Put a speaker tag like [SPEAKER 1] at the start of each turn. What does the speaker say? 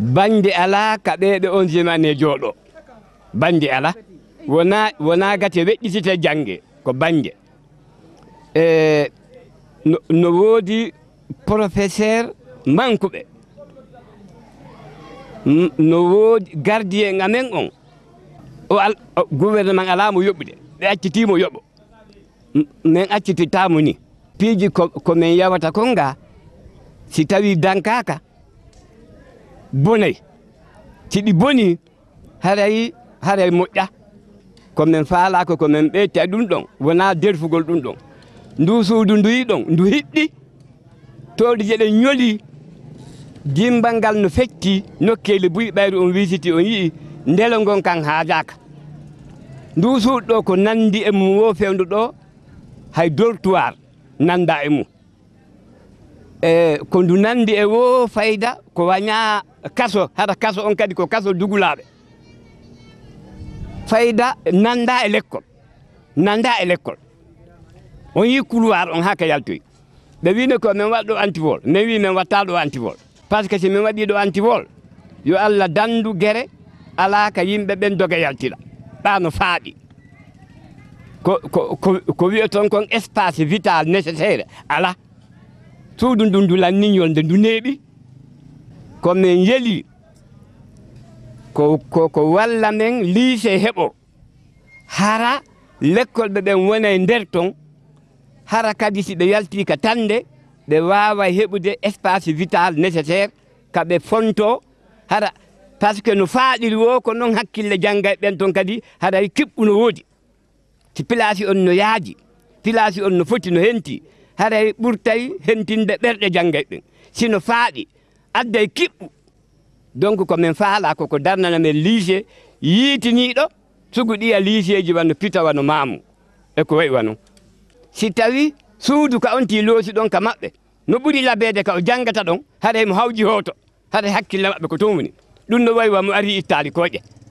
[SPEAKER 1] bande ala ka ɓeɓe on jemane jooɗo bande ala wona gate weƴƴitite jangge ko bande no woodi professeur mankuɓe no woodi gardien amen on o gouvernement ala mo yoɓɓude ɓe accitimo yoɓo min accititamo ni piiji ko min yawata kon ga si tawi dankaka bonay siɗi boni haray moƴƴa komin faalako komin ɓeyta ɗum ɗon wona derfugol ɗum ɗon ndu suudu nduyi ɗon ndu hiɗɗi toɗi jeɗe ñoli dimbal ngal no fetti nokkeli buyi ɓayru on wisiti on yii ndelo ngon kan haajaka ndu suudu ɗo ko nandi e mum wo fewdu ɗo hay dortoir nanda e mum ko ndu nandi e wo fayda ko waña kaso hada kaso on kadi ko kaso dugulaɓe fayda nanda e l'école on yi couloir on haka yaltoyi ɓe wino ko min waɗɗo antivol min wi min watta ɗo antivol par ce que si min waɗi ɗo antivol yo Allah dandu guere ala ka yimɓe ɓen doga yaltira ɓano faaɗi ko wiyeton kon espace vital nécessaire ala suudu ndu ndu lanniñol nde ndu neeɓi komin yeeli ko walla men lycée heɓo hara l'école ɓe ɓen wona e nder ton hara kadi si ɓe yalti ka tande ɓe wawa heɓude espace vital nécessaire kaɓe fonto hara par ce que no faaɗiri wo ko noon hakkille janggay ɓen ton kadi haɗay kiɓɓu no woodi si place on no yaaji place on no foti no henti haɗay ɓurtay hentinde ɓerɗe janggay ɓen sino faaɗi adday kiɓɓu donc komin faala koko darnana men lycée yiitiniɗo sugu ɗiya lycée ji wano pita wano maamu e ko wayi wano si tawi suudu ka on ti loosi ɗon ka maɓɓe no ɓuri labede ka o janggata ɗon haɗay mo hawji hoto haɗay hakkille maɓɓe ko tumni ɗum no wayi wa mo ari ittali koƴe